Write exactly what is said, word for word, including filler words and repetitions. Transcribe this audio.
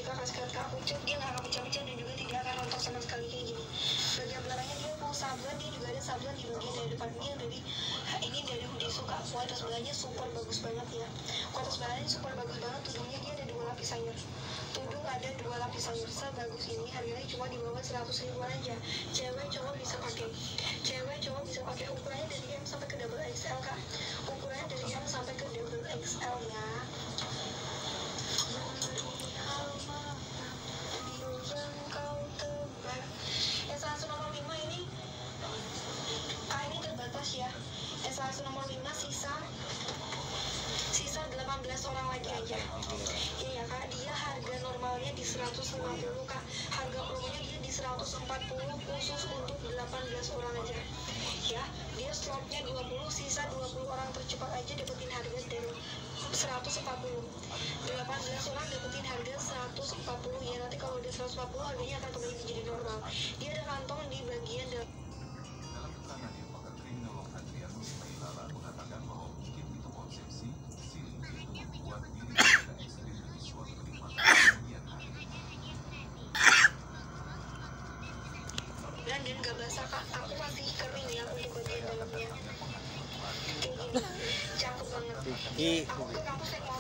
jika kasih kata aku cek, dia nggak akan pecah-pecah dan juga tidak akan rontok sama sekali kayak gini. Bagian belakangnya dia full sablon, dia juga ada sablon di bagian dari depan ini yang dari ini dari hoodie suka. Kualitas bahannya super bagus banget ya. Kualitas bahannya super bagus banget. Tudungnya dia ada dua lapisannya. Tudung ada dua lapisannya. Sebagus ini harganya cuma di bawah seratus ribuan aja. Cewek cowok bisa pakai. Cewek cowok bisa pakai. Ukurannya dari M sampai ke double X L kak. Ukurannya dari M sampai ke double X L ya. S seratus nomor lima ini kainnya terbatas ya. S seratus nomor lima sisa sisa delapan belas orang lagi aja. Iya ya kak, dia harga normalnya di seratus lima puluh kak. Harga promonya dia di seratus empat puluh khusus untuk delapan belas orang aja. Ya, dia slotnya dua puluh, sisa dua puluh orang tercepat aja dapetin harga dari seratus empat puluh. delapan belas orang dapetin harga seratus empat puluh ya. Nanti kalau udah seratus empat puluh harganya akan kembali menjadi normal. Dia ada kantong di bagian dalam. Dalam keterangannya, pakar kriminolog Adrian Mailala mengatakan bahwa mungkin itu konsepsi Silvi untuk membuat diri mereka ekstrim bagi suatu kenikmatan kemudian hari. Dan dan gak basah kak, aku masih kering ya untuk bagian dalamnya. Kayak gini, cakep banget. Aku ke kampus naik